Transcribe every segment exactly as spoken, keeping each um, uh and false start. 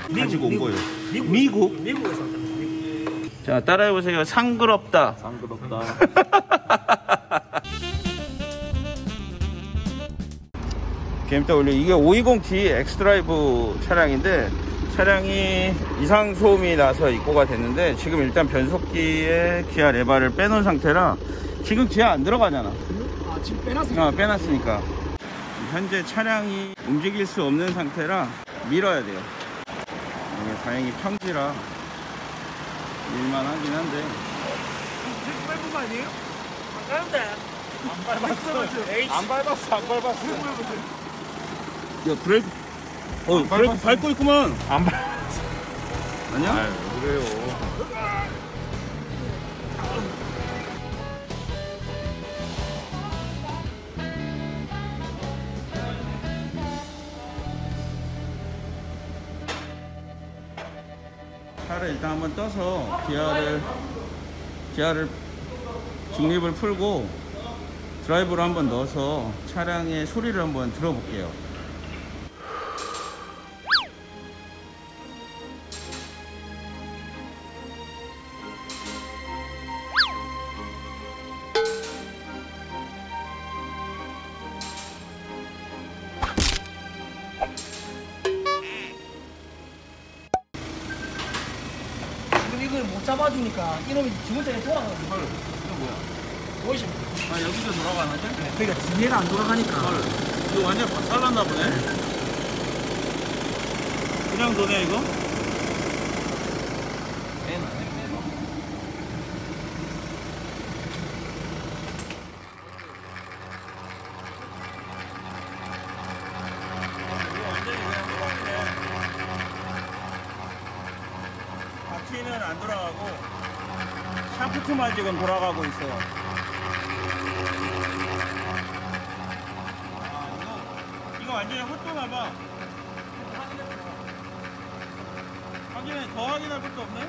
가지고 온 미국, 거예요. 미국? 미국? 미국에서 왔다. 미국. 자, 따라해보세요. 상그럽다. 상그럽다. 비엠더블유 이게 오이십 디 엑스드라이브 차량인데 차량이 이상 소음이 나서 입고가 됐는데 지금 일단 변속기에 기아 레바를 빼놓은 상태라 지금 기아 안 들어가잖아. 아, 지금 빼놨어요? 어, 빼놨으니까 현재 차량이 움직일 수 없는 상태라 밀어야 돼요. 이게 다행히 평지라 밀만하긴 한데 지금 밟은 거 아니에요? 안 가는데. 안 밟았어. 안 밟았어. 안 밟았어. 야 브레이크 어 브레이크 밟고 있구만. 안 밟았어. 아니야? 아유, 왜 그래요? 차를 일단 한번 떠서 기아를 기아를 중립을 풀고 드라이브로 한번 넣어서 차량의 소리를 한번 들어볼게요. 이걸 못 잡아주니까 이놈이 주문장에 돌아가는 헐, 이거 뭐야? 보이십니까? 아 여기서 돌아가는데? 네, 그러니까 뒤에가 안 돌아가니까. 헐, 이거 완전 박살났나 보네? 그냥 도네 이거? 바퀴는 안 돌아가고 샤프트만 지금 돌아가고 있어요. 아, 이거, 이거 완전히 헛도나봐. 확인해, 더 확인할 것도 없네?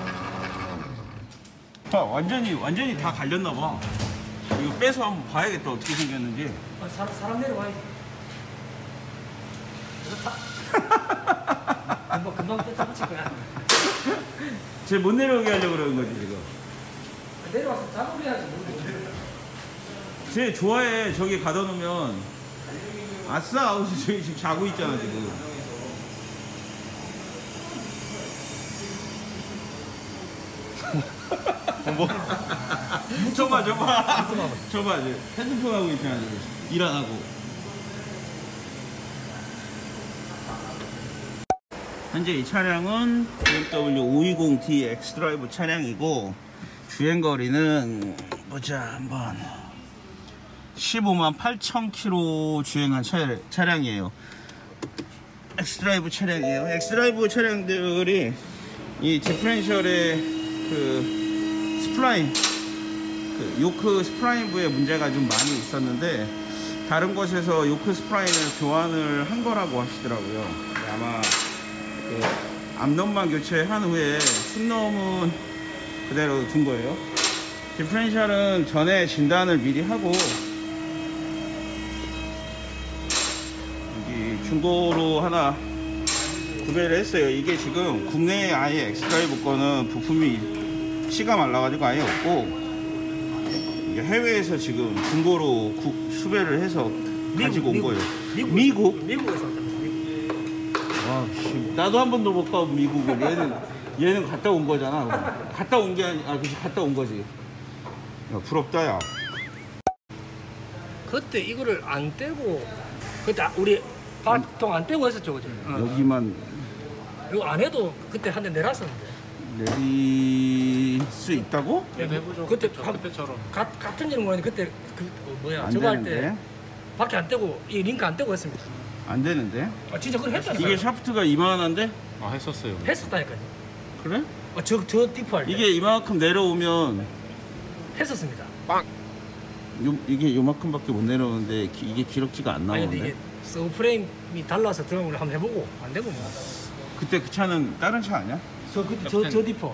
아, 완전히 완전히 다 갈렸나봐. 이거 빼서 한번 봐야겠다, 어떻게 생겼는지. 아, 사람, 사람 내려와야지. 금방, 금방 뜯어 붙일 거야. 쟤 못 내려오게 하려고 그러는 거지 지금. 내려와서 작업을 해야지. 쟤 좋아해. 저기 가둬 놓으면 아싸 하고서 저기 지금 자고 있잖아 지금. 뭐? 저봐 저봐 저봐 이제 핸드폰 하고 있잖아 지금. 일 안 하고. 현재 이 차량은 비엠더블유 오이십 디 엑스드라이브 차량이고 주행거리는 보자 한번 십오만 팔천 킬로미터 주행한 차, 차량이에요. 엑스드라이브 차량이에요. 엑스드라이브 차량들이 이 디퍼런셜의 그 스플라인 그 요크 스프라인부에 문제가 좀 많이 있었는데 다른 곳에서 요크 스프라인을 교환을 한 거라고 하시더라고요. 아마 그 앞놈만 교체한 후에 순놈은 그대로 둔 거예요. 디퍼런셜은 전에 진단을 미리 하고 여기 중고로 하나 구매를 했어요. 이게 지금 국내에 아예 엑스드라이브 거는 부품이 씨가 말라가지고 아예 없고 이게 해외에서 지금 중고로 구, 수배를 해서 미국, 가지고 온 미국, 거예요. 미국? 미국? 미국에서 왔다. 와, 씨, 나도 한 번도 못 가 미국을. 얘는 얘는 갔다 온 거잖아. 갔다 온 게 아니, 아, 그치, 갔다 온 거지. 야, 부럽다, 야. 그때 이거를 안 떼고 그때 우리 발통 안 떼고 했었죠, 그죠? 여기만 이거 안 해도 그때 한 대 내놨었는데. 내릴 수 있다고? 네, 해보죠. 그때 저 가- 그때처럼. 가, 같은지는 모르겠는데 그때 그 어, 뭐야 안 저거 할 때 되는데? 밖에 안 떼고 이 링크 안 떼고 했습니다. 안 되는데? 아 진짜 그걸 했잖아요. 이게 샤프트가 이만한데? 아, 했었어요. 했었다니까요. 그래? 어, 저저 디프 할 때. 이게 이만큼 내려오면 했었습니다. 요, 이게 요만큼밖에 못 내려오는데 기, 이게 기록지가 안 아니 나오는데? 근데 이게 서브프레임이 달라서 드럼을 한번 해보고 안 되고 뭐. 그때 그 차는 다른 차 아니야? 저 그때 저 저 디퍼.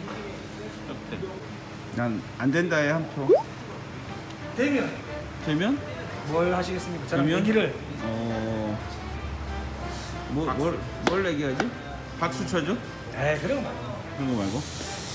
난 안 된다에 한 표. 되면 되면? 뭘 하시겠습니까? 저랑 되면? 얘기를 어... 뭐, 뭘, 뭘 얘기하지? 박수 쳐줘? 에이 그런 거 말고. 그런 거 말고?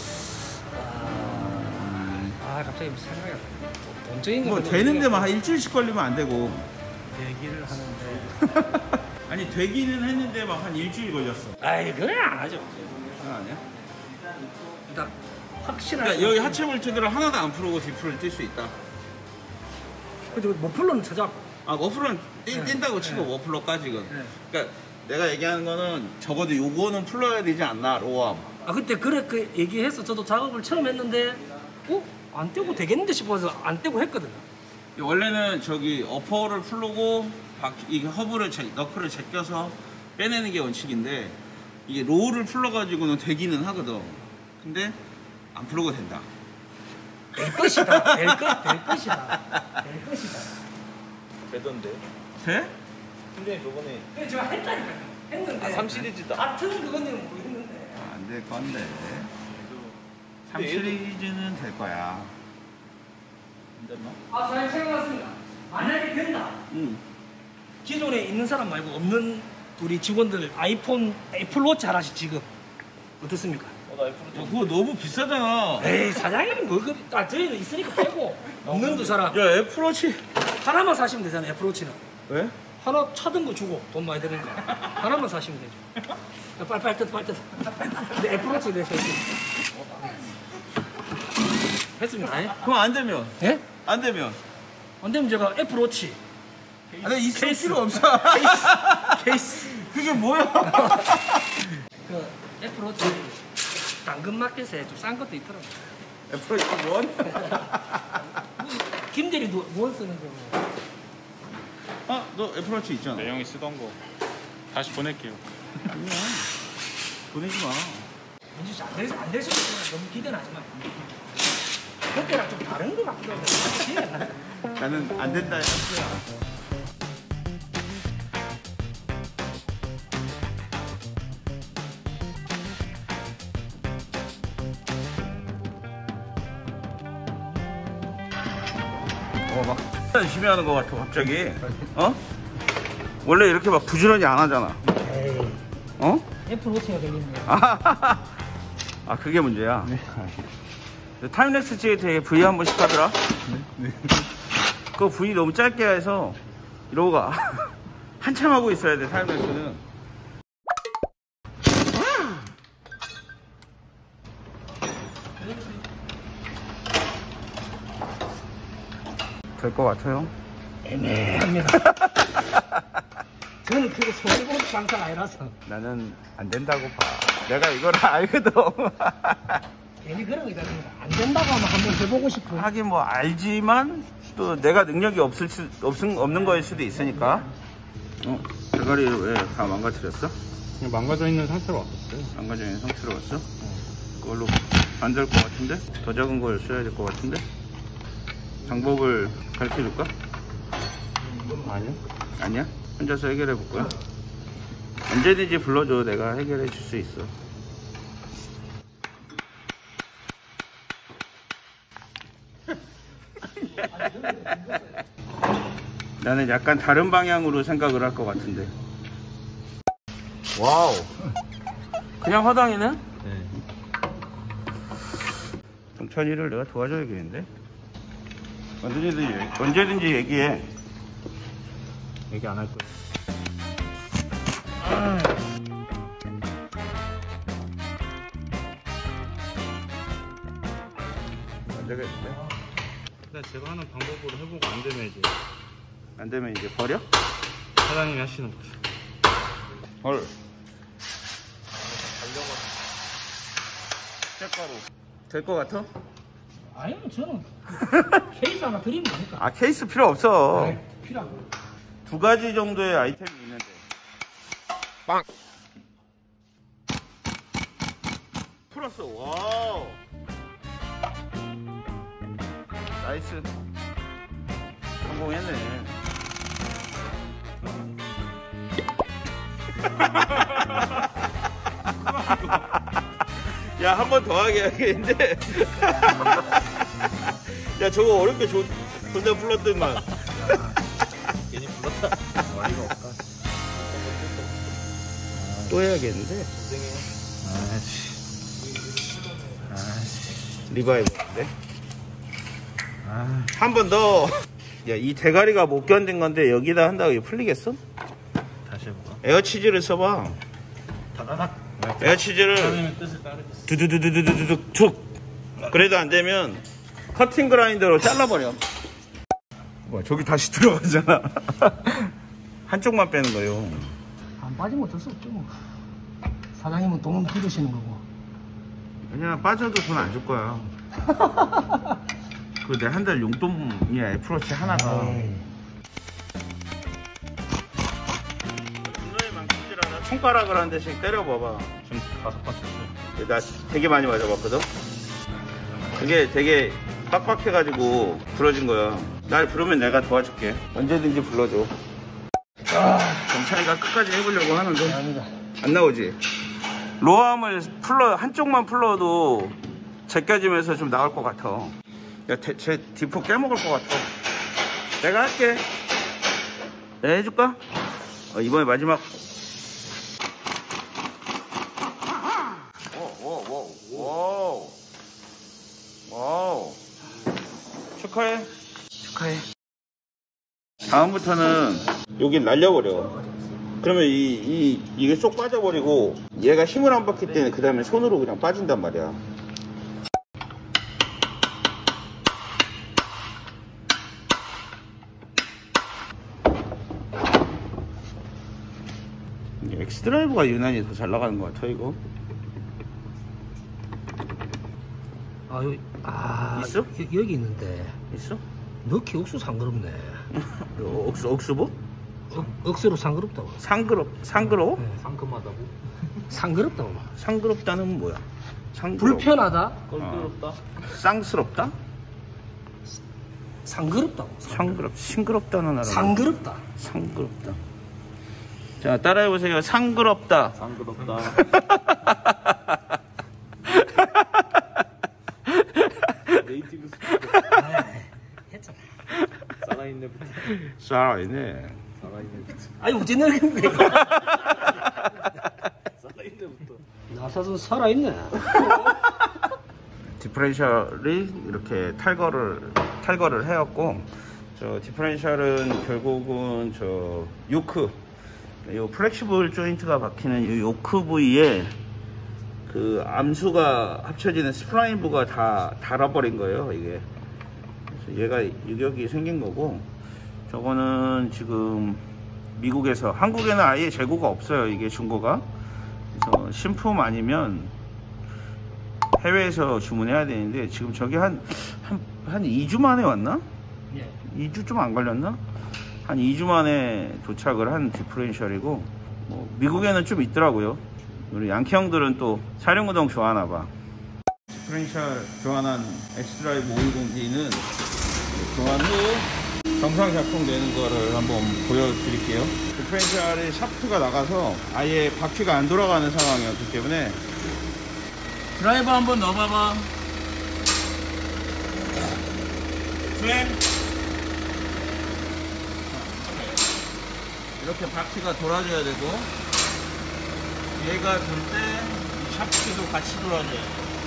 아 갑자기 생각이 안 나. 돈적인 뭐 되는 데만 한 일주일씩 걸리면 안 되고. 얘기를 하는데. 아니 되기는 했는데 막 한 일주일 걸렸어. 아이 그래 안 하죠. 그건 아니야? 일단 확실한. 그러니까 여기 하체 볼트들은 하나도 안 풀고 뒷풀을 뛸 수 있다. 근데 머플러는 찾아. 아 머플러는 뛴, 네. 뛴다고 치고 네. 머플러까지는. 네. 그러니까 내가 얘기하는 거는 적어도 요거는 풀러야 되지 않나 로암. 아 그때 그렇게 얘기해서 저도 작업을 처음 했는데 어? 안 떼고 되겠는데 싶어서 안 떼고 했거든요. 원래는 저기 어퍼를 풀고 바퀴, 이게 허브를 제, 너클을 제껴서 빼내는 게 원칙인데 이게 로우를 풀러가지고는 되기는 하거든. 근데 안 풀러도 된다. 될 것이다. 될 것, 될 것이다. 될 것이다. 되던데. 돼? 근데 저번에 그래 제가 했다니까요. 했는데. 아, 삼 시리즈다. 같은 그거는 모르겠는데. 안 될 건데. 삼 근데 얘도- 시리즈는 될 거야. 안 됐나? 아, 잘 생각했습니다. 만약에 된다. 응. 기존에 있는 사람 말고 없는 우리 직원들 아이폰 애플워치 하나씩 지금 어떻습니까? 어, 나 애플 야, 그거 너무 비싸잖아. 에이 사장님이 뭐 그, 아 저희는 있으니까 빼고 없는 두 사람 야 애플워치. 하나만 사시면 되잖아요. 애플워치는 왜? 하나 차든 거 주고 돈 많이 드는 거 하나만 사시면 되죠. 야, 빨리 빨리 뜯어 빨리 뜯어. 근데 애플워치 내서 했습니다. 예? 그럼 안 되면? 예? 안 되면? 안 되면 제가 애플워치 아, 나 있을 케이스. 필요 없어. 케이스 케이스 그게 뭐야? 그 애플워치 당근마켓에 좀 싼 것도 있더라고요. 애플워치 원? 김대리도 뭘 쓰는 거? 아, 너 애플워치 있잖아. 네, 형이 쓰던 거 다시 보낼게요. 아니야. 보내지 마. 왠지 안될 안될 수도 있어. 너무 기대는 하지 마. 그때랑 좀 다른 거 같기도 하고. 기대가 안 나. 나는 안 된다 했어요. 어, 막 열심히 하는 것 같아 갑자기. 어? 원래 이렇게 막 부지런히 안 하잖아. 에이, 어? 애플워치가 걸리네. 아, 아 그게 문제야. 네. 타임랩스 찍을 때 V 한 번씩 하더라. 네. 그거 V 너무 짧게 해서 이러고 가. 한참 하고 있어야 돼 타임랩스는. 될 것 같아요. 애매합니다. 저는 그거 손해보는 장사가 아니라서 나는 안 된다고 봐. 내가 이걸 알거든. 괜히 그런 거 있잖아. 안 된다고 하면 한번 해보고 싶어. 하긴 뭐 알지만 또 내가 능력이 없을 수 없은 없는 거일 수도 있으니까. 어? 대가리를 왜 다 망가뜨렸어? 그냥 망가져 있는 상태로 왔었어요. 망가져 있는 상태로 왔어? 그걸로 안 될 것 같은데? 더 작은 걸 써야 될 것 같은데? 방법을 가르쳐 줄까? 아니요. 아니야? 혼자서 해결해 볼 거야? 언제든지 불러줘. 내가 해결해 줄 수 있어. 나는 약간 다른 방향으로 생각을 할 것 같은데. 와우. 그냥 화당이네? 네. 동찬이를 내가 도와줘야겠는데? 언제든지, 언제든지 얘기해. 얘기 안 할 거예요. 안 되겠는데? 근데 제가 하는 방법으로 해보고 안 되면 이제 안 되면 이제 버려? 사장님이 하시는 거죠. 헐. 쇳가루. 될 것 같아? 아니면 저는 그 케이스 하나 드리면 되니까. 아, 케이스 필요 없어. 아이, 필요하고. 두 가지 정도의 아이템이 있는데. 빵! 풀었어. 와우. 나이스. 성공했네. 야, 한 번 더 하게 해야겠는데. 야, 저거 어렵게 조, 존나 불렀더만. 괜히 불렀다. 어이가 없다. 또 해야겠는데. 아씨. 아씨. 리바이벌인데. 아, 한 번 더. 야, 이 대가리가 못 견딘 건데 여기다 한다고 이게 풀리겠어? 다시 해볼까? 에어치즈를 써봐. 다다닥. 에어치즈를 선생님의 뜻을 따르겠어. 두두두두두두둑 툭. 그래도 안 되면 커팅 그라인더로 잘라버려. 와, 저기 다시 들어가잖아. 한쪽만 빼는 거예요. 안 빠지면 어쩔 수 없죠 뭐. 사장님은 돈 들으시는 거고. 그냥 빠져도 돈 안 줄 거야. 그 내 한 달 용돈이야, 애플워치 하나가. 에이. 분노의 망치질 않아. 손가락을 한 대씩 때려봐봐. 지금 다섯 번 쳤어요. 나 되게 많이 맞아봤거든. 그게 되게 빡빡해가지고 부러진 거야. 날 부르면 내가 도와줄게. 언제든지 불러줘. 아, 경찬이가 끝까지 해보려고 하는데 아닙니다. 안 나오지? 로암을 풀러 한쪽만 풀러도 제껴지면서 좀 나올 것 같아. 야, 제, 제 디포 깨먹을 것 같아. 내가 할게. 내가 해줄까? 어, 이번에 마지막. 오오오 와우 와우. 축하해. 축하해. 다음부터는 여긴 날려버려. 그러면 이, 이, 이게 쏙 빠져버리고 얘가 힘을 안 받기 때문에 그 다음에 손으로 그냥 빠진단 말이야. 엑스드라이브가 유난히 더 잘 나가는 것 같아 이거. 아, 여기, 아, 있어? 여, 여기 있는데. 있어? 넣기 억수 상그럽네. 억수, 억수보? 억, 억수로 상그럽다고. 상그럽, 상그러워? 네. 상큼하다고? 상그럽다고. 상그럽다는 뭐야? 상그러워. 불편하다. 껄끄럽다. 쌍스럽다? 상그럽다고. 상그럽, 싱그럽다는 알아. 상그럽다. 상그럽다. 자, 따라해보세요. 상그럽다. 상그럽다. 네이티브 스피커. 에이, 했잖아. 살아있네부터. 살아있네. 살아있네부터. 아니, 어찌 늙은데. 살아있네부터. 나사도 살아있네. 디퍼렌셜이 이렇게 탈거를 탈거를 해왔고, 저 디퍼렌셜은 결국은 저 요크, 요 플렉시블 조인트가 박히는 이 요크 부위에 그 암수가 합쳐지는 스프라인부가 다 달아버린 거예요, 이게. 그래서 얘가 유격이 생긴 거고, 저거는 지금 미국에서, 한국에는 아예 재고가 없어요, 이게 중고가. 그래서 신품 아니면 해외에서 주문해야 되는데, 지금 저게 한, 한, 한 이 주 만에 왔나? 예. 이 주 좀 안 걸렸나? 한 이 주 만에 도착을 한 디퍼렌셜이고, 뭐 미국에는 좀 있더라고요. 우리 양키 형들은 또 사륜구동 좋아하나봐. 디퍼렌셜 교환한 엑스드라이브 오백십 디는 교환 후 정상 작동되는 거를 한번 보여드릴게요. 디퍼렌셜의 샤프트가 나가서 아예 바퀴가 안 돌아가는 상황이었기 때문에 드라이버 한번 넣어봐봐. 주행. 이렇게 바퀴가 돌아줘야 되고, 얘가 돌 때 샤프트도 같이 돌아줘야 돼.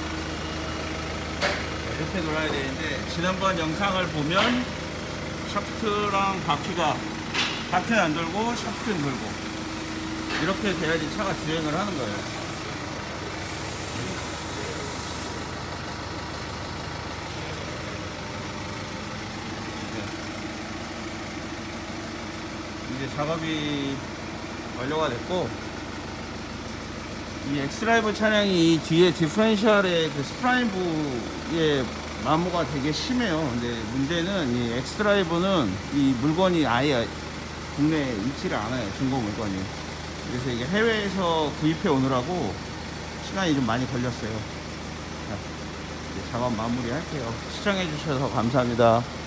이렇게 돌아야 되는데, 지난번 영상을 보면 샤프트랑 바퀴가, 바퀴는 안 돌고 샤프트는 돌고, 이렇게 돼야지 차가 주행을 하는 거예요. 이제 작업이 완료가 됐고, 이 엑스드라이브 차량이 이 뒤에 디퍼렌셜의 그 스프라인부의 마모가 되게 심해요. 근데 문제는 이 엑스드라이브는 이 물건이 아예 국내에 있지를 않아요, 중고 물건이. 그래서 이게 해외에서 구입해 오느라고 시간이 좀 많이 걸렸어요. 자, 이제 작업 마무리 할게요. 시청해 주셔서 감사합니다.